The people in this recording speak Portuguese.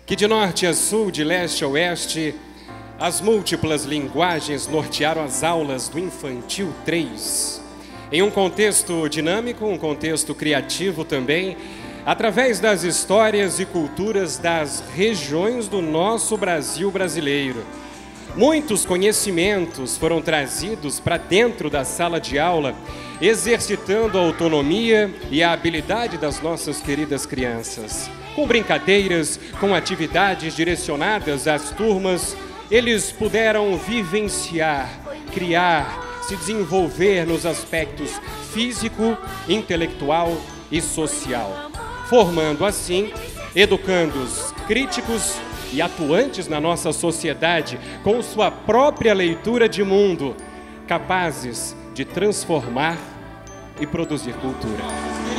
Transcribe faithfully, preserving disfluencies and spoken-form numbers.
que de norte a sul, de leste a oeste, as múltiplas linguagens nortearam as aulas do Infantil três. Em um contexto dinâmico, um contexto criativo também, através das histórias e culturas das regiões do nosso Brasil brasileiro. Muitos conhecimentos foram trazidos para dentro da sala de aula, exercitando a autonomia e a habilidade das nossas queridas crianças. Com brincadeiras, com atividades direcionadas às turmas, eles puderam vivenciar, criar, se desenvolver nos aspectos físico, intelectual e social, formando assim educandos críticos e atuantes na nossa sociedade com sua própria leitura de mundo, capazes de transformar e produzir cultura.